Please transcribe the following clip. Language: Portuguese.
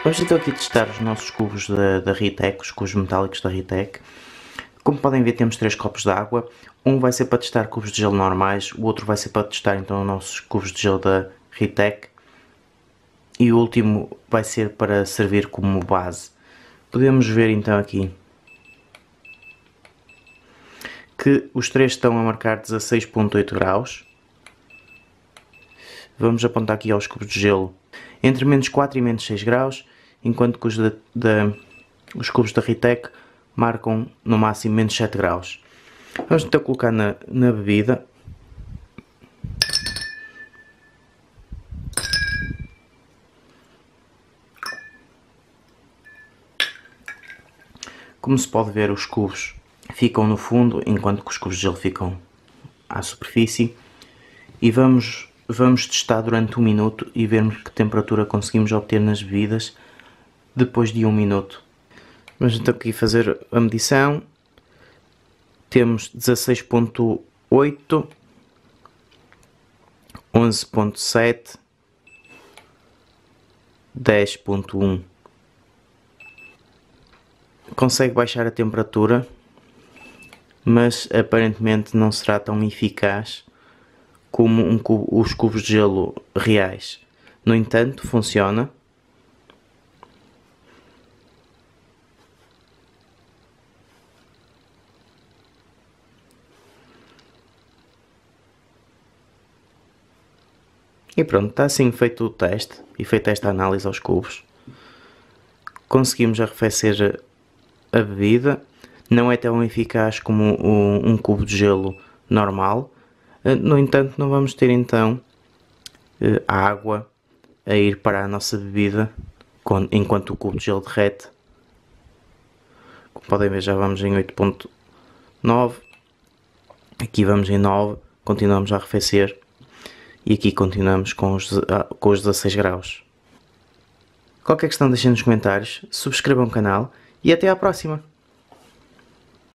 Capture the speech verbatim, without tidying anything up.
Vamos então aqui testar os nossos cubos da, da Ritec, os cubos metálicos da Ritec. Como podem ver, temos três copos de água. Um vai ser para testar cubos de gelo normais, o outro vai ser para testar então os nossos cubos de gelo da Ritec. E o último vai ser para servir como base. Podemos ver então aqui que os três estão a marcar dezasseis ponto oito graus. Vamos apontar aqui aos cubos de gelo entre menos quatro e menos seis graus, enquanto que os, da, da, os cubos da Ritec marcam no máximo menos sete graus. Vamos então colocar na, na bebida. Como se pode ver, os cubos ficam no fundo, enquanto que os cubos de gelo ficam à superfície. E vamos, vamos testar durante um minuto e vermos que temperatura conseguimos obter nas bebidas depois de um minuto. Vamos então aqui fazer a medição. Temos dezasseis ponto oito, onze ponto sete, dez ponto um. Consegue baixar a temperatura, mas aparentemente não será tão eficaz como um cubo, os cubos de gelo reais. No entanto, funciona. E pronto, está assim feito o teste e feita esta análise aos cubos. Conseguimos arrefecer a bebida. Não é tão eficaz como um cubo de gelo normal. No entanto, não vamos ter então a água a ir para a nossa bebida enquanto o cubo de gelo derrete. Como podem ver, já vamos em oito ponto nove. Aqui vamos em nove. Continuamos a arrefecer. E aqui continuamos com os, com os dezasseis graus. Qualquer questão deixem nos comentários, subscrevam o canal e até à próxima!